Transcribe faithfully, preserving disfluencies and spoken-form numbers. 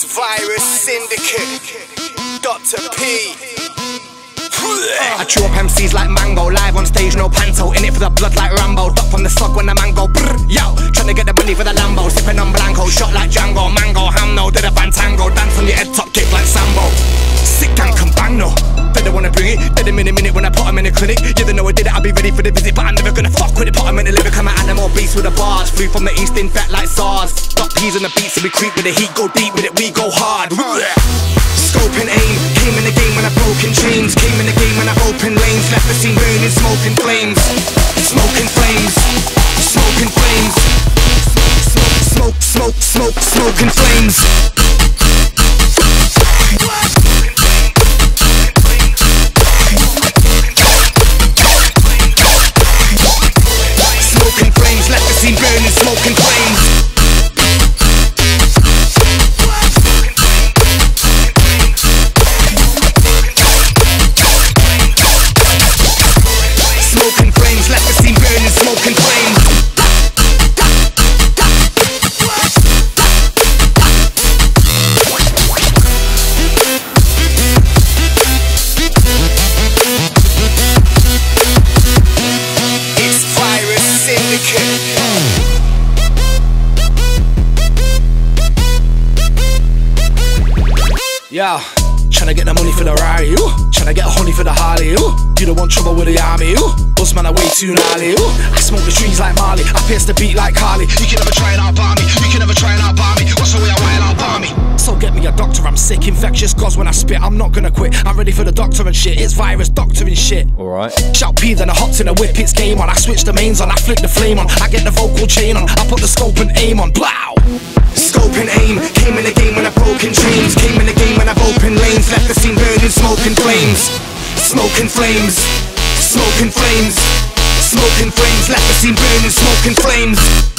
It's Virus Syndicate, Doctor P. I chew up M Cs like mango, live on stage, no panto. In it for the blood like Rambo, duck from the slug when the man go brr. Yo, tryna get the money for the Lambo, sipping on Blanco, shot like Django. Mango, ham no, did a fantango, dance on your head top, kick like Sambo. Sick gang can bang no, they don't wanna bring it. Did them in a minute when I put them in the clinic. You don't know I did it, I'll be ready for the visit, but I'm never gonna fuck with it. Put them in the lyric, I'm an animal beast with the bars. Flew from the east, infect like SARS. Got peas on the beat, so we creep with the heat, go deep with it, we go hard. Scope and aim, came in the game when I broken chains. Came in the game when I opened lanes. Left the scene burning, smoking flames. Smoking flames, smoking flames. Smoke, smoke, smoke, smoke, smoking flames. Smoking flames, left the scene burning, smoking flames. Smoking flames. It's Virus Syndicate. Yeah, tryna get the money for the Rari, you. Tryna get a honey for the Harley, you. You don't want trouble with the army, you. Boss man, I way too gnarly, you. I smoke the trees like Marley, I pierce the beat like Carly. You can never try and outbar me, you can never try and outbar me. What's the way I wild outbar me? So get me a doctor, I'm sick, infectious cause when I spit, I'm not gonna quit. I'm ready for the doctor and shit, it's Virus, doctor and shit. Alright. Shout P, then I hopped in the whip, it's game on. I switch the mains on, I flick the flame on. I get the vocal chain on, I put the scope and aim on. Blow! Scope and aim, came in the game when I broken chains. Came in the game when I've opened lanes. Left the scene burning, smoking flames. Smoking flames, smoking flames. Smoking flames, left the scene burning, smoking flames.